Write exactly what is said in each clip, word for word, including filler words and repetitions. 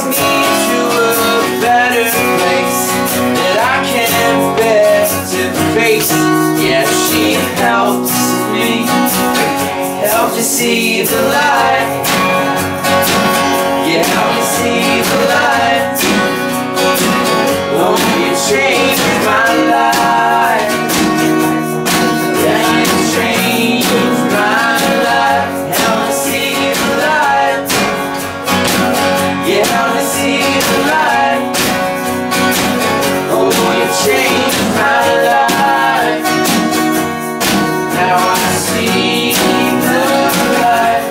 brought me to a better place that I can't bear to face. Yeah, she helps me, help to see the light. Yeah, help me see the light. Oh, you changed my life. Yeah, you changed my life. Help me see the light. Yeah, help me see the light. Oh, you changed my life. Now I see the light.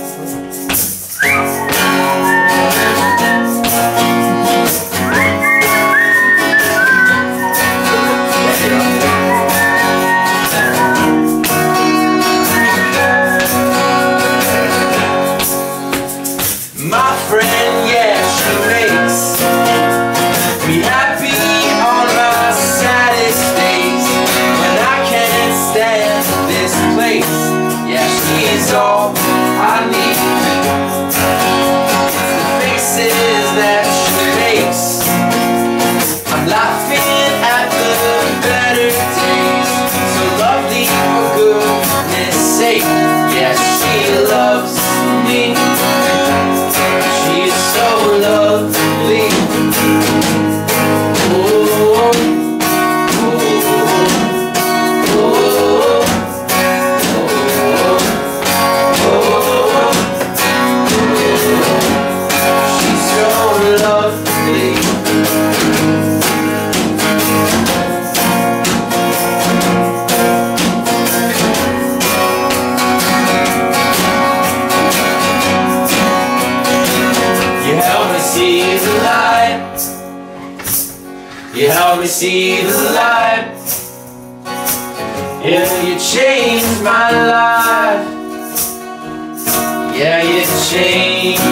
My friend, yeah, she makes me happy on my saddest days. When I can't stand this place, yeah, she's all I need. The faces that she makes, I'm laughing at the better days. So lovely for goodness sake, yeah, she loves me. She's so lovely. Oh, oh, oh, oh, oh, oh. She's so lovely. You help me see the light. You help me see the light. Yeah, you changed my life. Yeah, you changed